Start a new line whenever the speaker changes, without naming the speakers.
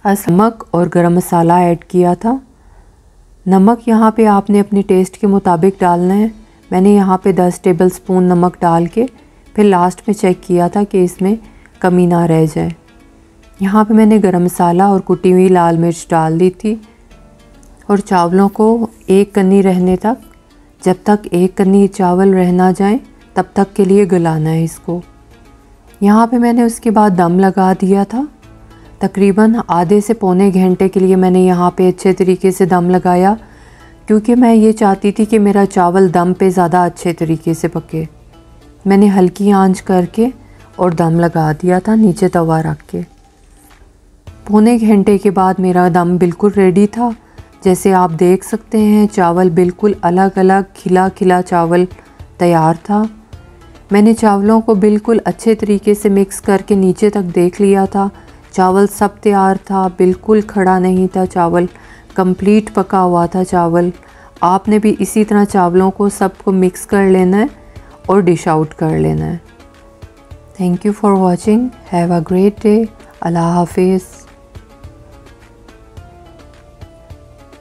नमक और गरम मसाला ऐड किया था। नमक यहाँ पे आपने अपने टेस्ट के मुताबिक डालना है। मैंने यहाँ पे 10 टेबल स्पून नमक डाल के फिर लास्ट में चेक किया था कि इसमें कमी ना रह जाए। यहाँ पे मैंने गरम मसाला और कुटी हुई लाल मिर्च डाल दी थी और चावलों को एक कन्नी रहने तक, जब तक एक कन्नी चावल रह ना जाए तब तक के लिए गलाना है इसको। यहाँ पे मैंने उसके बाद दम लगा दिया था। तकरीबन आधे से पौने घंटे के लिए मैंने यहाँ पे अच्छे तरीके से दम लगाया, क्योंकि मैं ये चाहती थी कि मेरा चावल दम पे ज़्यादा अच्छे तरीके से पके। मैंने हल्की आंच करके और दम लगा दिया था नीचे तवा रख के। पौने घंटे के बाद मेरा दम बिल्कुल रेडी था। जैसे आप देख सकते हैं चावल बिल्कुल अलग अलग खिला खिला चावल तैयार था। मैंने चावलों को बिल्कुल अच्छे तरीके से मिक्स करके नीचे तक देख लिया था। चावल सब तैयार था, बिल्कुल खड़ा नहीं था चावल, कंप्लीट पका हुआ था चावल। आपने भी इसी तरह चावलों को सबको मिक्स कर लेना है और डिश आउट कर लेना है। Thank you for watching. Have a great day. अल्लाह हाफिज़।